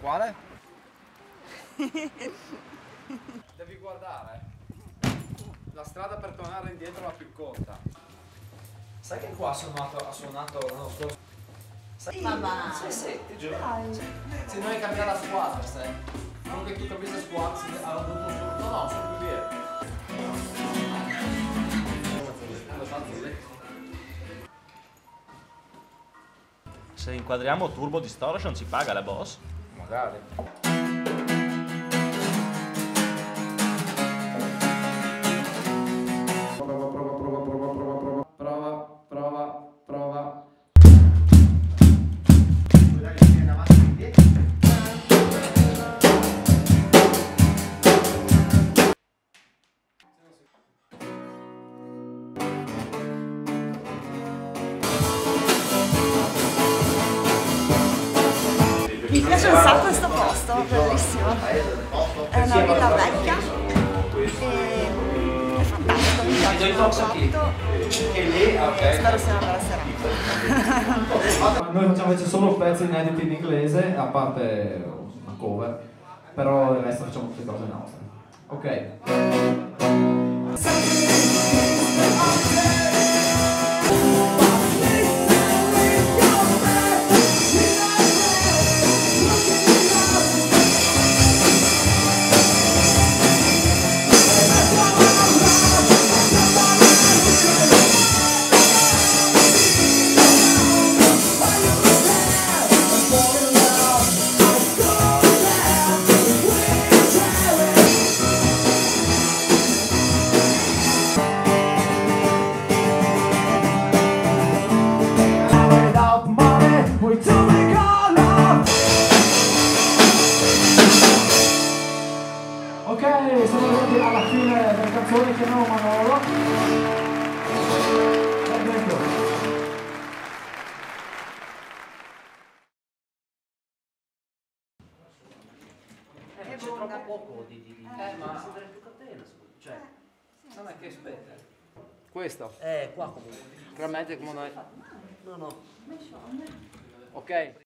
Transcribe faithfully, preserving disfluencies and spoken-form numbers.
Quale? Devi guardare. La strada per tornare indietro è la più corta. Sai che qua ha suonato, ha suonato l'anno scorso? Sai? Ma va! Sì, sì, ti giuro. Dai. Se noi cambiamo la squadra, sai? Non che tu capisci la squadra, se ha avuto un suo... No, no, sono più via. Se inquadriamo Turbo Distortion ci paga la boss? Magari. Prova, prova, prova, prova, prova, prova, prova, prova, prova. Mi piace un sacco questo posto, bellissimo. È una villa vecchia e è fantastico, mi piace molto e spero sia una bella serata. Noi facciamo invece solo pezzi inediti in inglese, a parte una cover, però il resto facciamo tutte cose nostre. Ok. Ok, siamo arrivati alla fine delle canzoni che non Manolo. Eh, c'è troppo poco di... di, di. Eh, ma si deve più catena, cioè... Non è che aspetta. Questo? Eh, qua comunque. Veramente come noi. No, no. Ok.